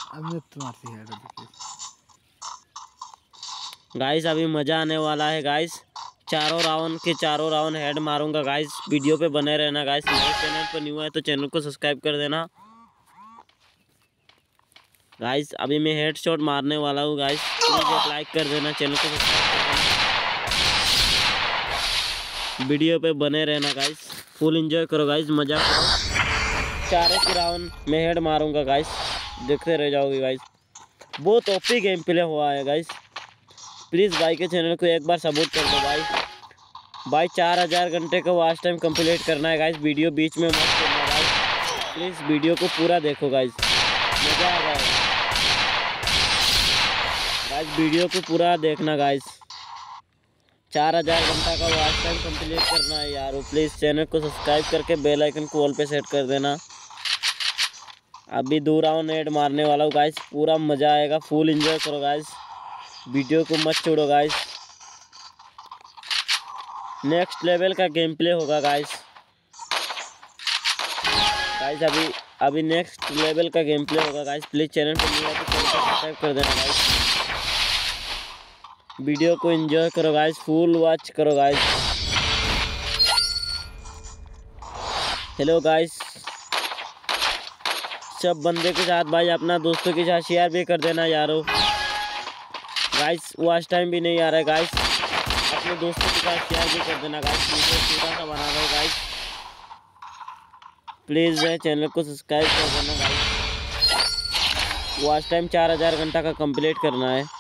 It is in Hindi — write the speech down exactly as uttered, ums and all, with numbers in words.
गाइस अभी मजा आने वाला है गाइस। चारों राउंड के चारों राउंड हेड मारूंगा गाइस। वीडियो पे बने रहना गाइस। मेरे चैनल पर न्यू है तो चैनल को सब्सक्राइब कर देना गाइस। अभी मैं हेड शॉट मारने वाला हूँ गाइस। प्लीज एक लाइक कर देना, चैनल को सब्सक्राइब कर देना, वीडियो पे बने रहना गाइस। फुल एंजॉय करो गाइस, मजा करो। चारों के राउंड में हेड मारूंगा गाइस, देखते रह जाओगे गाइस। बहुत ओपी गेम प्ले हुआ है गाइस। प्लीज़ भाई के चैनल को एक बार सपोर्ट कर दो भाई। भाई चार हज़ार घंटे का वॉच टाइम कंप्लीट करना है गाइस। वीडियो बीच में मत करना गाइस। प्लीज़ वीडियो को पूरा देखो गाइस, मज़ा आ जाएगा गाइस। वीडियो को पूरा देखना गाइस। चार हज़ार घंटा का वॉच टाइम कंप्लीट करना है यार। प्लीज़ चैनल को सब्सक्राइब करके बेल आइकन को ऑल पे सेट कर देना। अभी दो राउंड हेड मारने वाला हूँ गाइस। पूरा मज़ा आएगा, फुल एंजॉय करो गाइस। वीडियो को मत छोड़ो गाइस। नेक्स्ट लेवल का गेम प्ले होगा गाइस। गाइस अभी अभी नेक्स्ट लेवल का गेम प्ले होगा गाइस। प्लीज़ चैनल पर न्यू है तो चैनल को सब्सक्राइब कर देना गाइस। वीडियो को एंजॉय करो गाइस, फुल वॉच करो गाइस। हेलो गाइस, सब बंदे के साथ भाई अपना दोस्तों के साथ शेयर भी कर देना यारो गाइस। वॉच टाइम भी नहीं आ रहा है गाइस। अपने दोस्तों के साथ शेयर भी कर देना गाइस। वीडियो छोटा सा बना रहा है गाइस। प्लीज़ चैनल को सब्सक्राइब कर देना गाइस। वॉच टाइम चार हज़ार घंटा का कंप्लीट करना है।